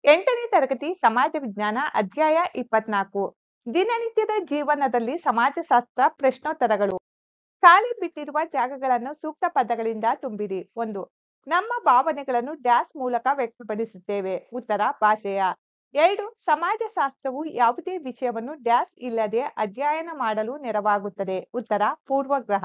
8ನೇ ತರಗತಿ ಸಮಾಜ ವಿಜ್ಞಾನ ಅಧ್ಯಾಯ 24 ದಿನನಿತ್ಯದ ಜೀವನದಲ್ಲಿ ಸಮಾಜಶಾಸ್ತ್ರ ಪ್ರಶ್ನೋತ್ತರಗಳು. ಖಾಲಿ ಬಿಟ್ಟಿರುವ ಜಾಗಗಳನ್ನು ಸೂಕ್ತ ಪದಗಳಿಂದ ತುಂಬಿರಿ. 1. ನಮ್ಮ ಭಾವನೆಗಳನ್ನು ಡ್ಯಾಶ್ ಮೂಲಕ ವ್ಯಕ್ತಪಡಿಸುತ್ತೇವೆ. ಉತ್ತರ ಭಾಷೆಯ. 2. ಸಮಾಜಶಾಸ್ತ್ರವು ಯಾವುದೇ ವಿಷಯವನ್ನು ಡ್ಯಾಶ್ ಇಲ್ಲದೆ ಅಧ್ಯಯನ ಮಾಡಲು ನೆರವಾಗುತ್ತದೆ. ಉತ್ತರ ಪೂರ್ವಗ್ರಹ.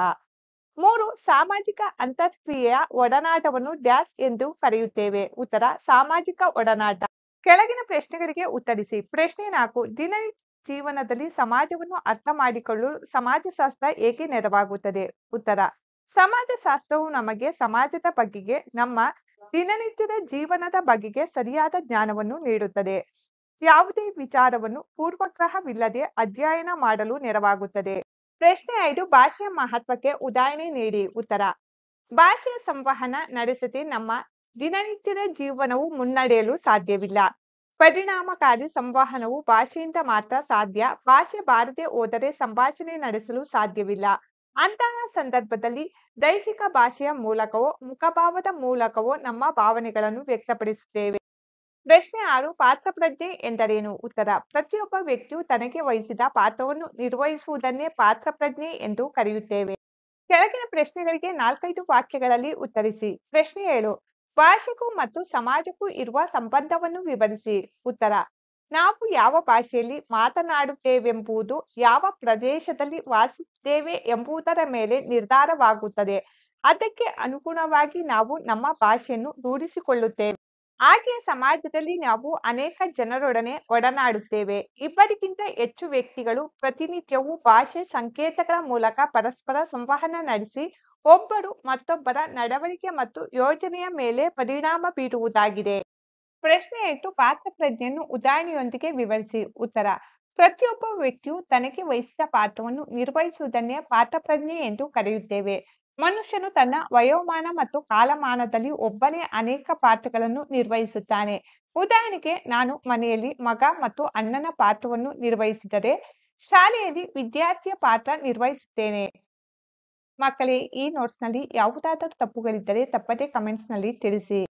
3. ಸಾಮಾಜಿಕ ಅಂತರ್ಕ್ರಿಯೆಯ ಒಡನಾಟವನ್ನು ಡ್ಯಾಶ್ ಎಂದು ಕರೆಯುತ್ತೇವೆ. ಉತ್ತರ ಸಾಮಾಜಿಕ ಒಡನಾಟ. ಕೆಳಗಿನ ಪ್ರಶ್ನೆಗಳಿಗೆ ಉತ್ತರಿಸಿ. ಪ್ರಶ್ನೆ 4. ದಿನನಿತ್ಯ ಜೀವನದಲ್ಲಿ ಸಮಾಜವನ್ನು ಅರ್ಥ ಮಾಡಿಕೊಳ್ಳಲು ಸಮಾಜಶಾಸ್ತ್ರ ಏಕೆ ನೆರವಾಗುತ್ತದೆ? ಉತ್ತರ ಸಮಾಜಶಾಸ್ತ್ರವು ನಮಗೆ ಸಮಾಜದ ಬಗೆಗೆ ನಮ್ಮ ದಿನನಿತ್ಯದ ಜೀವನದ ಬಗೆಗೆ ಸರಿಯಾದ ಜ್ಞಾನವನ್ನು ನೀಡುತ್ತದೆ. ಯಾವುದೇ ವಿಚಾರವನ್ನು ಪೂರ್ವಗ್ರಹವಿಲ್ಲದೆ ಅಧ್ಯಯನ ಮಾಡಲು ನೆರವಾಗುತ್ತದೆ. ಪ್ರಶ್ನೆ 5. ಭಾಷೆಯ ಮಹತ್ವಕ್ಕೆ ಉದಾಹರಣೆ ನೀಡಿ. ಉತ್ತರ ಭಾಷೆಯ ಸಂವಹನ ನಡೆಸದೆ ನಮ್ಮ ದಿನನಿತ್ಯದ ಜೀವನವು ಮುನ್ನಡೆಯಲು ಸಾಧ್ಯವಿಲ್ಲ. ಪರಿಣಾಮಕಾರಿ ಸಂವಹನವು ಭಾಷೆಯಿಂದ ಮಾತ್ರ ಸಾಧ್ಯ. ಭಾಷೆ ಬಾರದೆ ಹೋದರೆ ಸಂಭಾಷಣೆ ನಡೆಸಲು ಸಾಧ್ಯವಿಲ್ಲ. ಅಂತಹ ಸಂದರ್ಭದಲ್ಲಿ ದೈಹಿಕ ಭಾಷೆಯ ಮೂಲಕವೋ ಮುಖಭಾವದ ಮೂಲಕವೋ ನಮ್ಮ ಭಾವನೆಗಳನ್ನು ವ್ಯಕ್ತಪಡಿಸುತ್ತೇವೆ. ಪ್ರಶ್ನೆ 6. ಪಾತ್ರಪ್ರಜ್ಞೆ ಎಂದರೇನು? ಉತ್ತರ ಪ್ರತಿಯೊಬ್ಬ ವ್ಯಕ್ತಿಯು ತನಗೆ ವಹಿಸಿದ ಪಾತ್ರವನ್ನು ನಿರ್ವಹಿಸುವುದನ್ನೇ ಪಾತ್ರಪ್ರಜ್ಞೆ ಎಂದು ಕರೆಯುತ್ತೇವೆ. ಕೆಳಗಿನ ಪ್ರಶ್ನೆಗಳಿಗೆ 4-5 ವಾಕ್ಯಗಳಲ್ಲಿ ಉತ್ತರಿಸಿ. ಪ್ರಶ್ನೆ 7. ಭಾಷೆಗೂ ಮತ್ತು ಸಮಾಜಕ್ಕೂ ಇರುವ ಸಂಬಂಧವನ್ನು ವಿವರಿಸಿ. ಉತ್ತರ ನಾವು ಯಾವ ಭಾಷೆಯಲ್ಲಿ ಮಾತನಾಡುತ್ತೇವೆಂಬುದು ಯಾವ ಪ್ರದೇಶದಲ್ಲಿ ವಾಸಿಸುತ್ತೇವೆ ಎಂಬುದರ ಮೇಲೆ ನಿರ್ಧಾರವಾಗುತ್ತದೆ. ಅದಕ್ಕೆ ಅನುಗುಣವಾಗಿ ನಾವು ನಮ್ಮ ಭಾಷೆಯನ್ನು ರೂಢಿಸಿಕೊಳ್ಳುತ್ತೇವೆ. ಹಾಗೆಯೇ ಸಮಾಜದಲ್ಲಿ ನಾವು ಅನೇಕ ಜನರೊಡನೆ ಒಡನಾಡುತ್ತೇವೆ. ಇಬ್ಬರಿಗಿಂತ ಹೆಚ್ಚು ವ್ಯಕ್ತಿಗಳು ಪ್ರತಿನಿತ್ಯವೂ ಭಾಷೆ ಸಂಕೇತಗಳ ಮೂಲಕ ಪರಸ್ಪರ ಸಂವಹನ ನಡೆಸಿ ಒಬ್ಬರು ಮತ್ತೊಬ್ಬರ ನಡವಳಿಕೆ ಮತ್ತು ಯೋಜನೆಯ ಮೇಲೆ ಪರಿಣಾಮ ಬೀರುವುದಾಗಿದೆ. ಪ್ರಶ್ನೆ 8. ಪಾತ್ರಪ್ರಜ್ಞೆಯನ್ನು ಉದಾಹರಣೆಯೊಂದಿಗೆ ವಿವರಿಸಿ. ಉತ್ತರ ಪ್ರತಿಯೊಬ್ಬ ವ್ಯಕ್ತಿಯು ತನಗೆ ವಹಿಸಿದ ಪಾತ್ರವನ್ನು ನಿರ್ವಹಿಸುವುದನ್ನೇ ಪಾತ್ರಪ್ರಜ್ಞೆ ಎಂದು ಕರೆಯುತ್ತೇವೆ. ಮನುಷ್ಯನು ತನ್ನ ವಯೋಮಾನ ಮತ್ತು ಕಾಲಮಾನದಲ್ಲಿ ಒಬ್ಬನೇ ಅನೇಕ ಪಾತ್ರಗಳನ್ನು ನಿರ್ವಹಿಸುತ್ತಾನೆ. ಉದಾಹರಣೆಗೆ ನಾನು ಮನೆಯಲ್ಲಿ ಮಗ ಮತ್ತು ಅಣ್ಣನ ಪಾತ್ರವನ್ನು ನಿರ್ವಹಿಸಿದರೆ ಶಾಲೆಯಲ್ಲಿ ವಿದ್ಯಾರ್ಥಿಯ ಪಾತ್ರ ನಿರ್ವಹಿಸುತ್ತೇನೆ. ಮಕ್ಕಳೇ, ಈ ನೋಟ್ಸ್ನಲ್ಲಿ ಯಾವುದಾದರೂ ತಪ್ಪುಗಳಿದ್ದರೆ ತಪ್ಪದೇ ಕಮೆಂಟ್ಸ್ನಲ್ಲಿ ತಿಳಿಸಿ.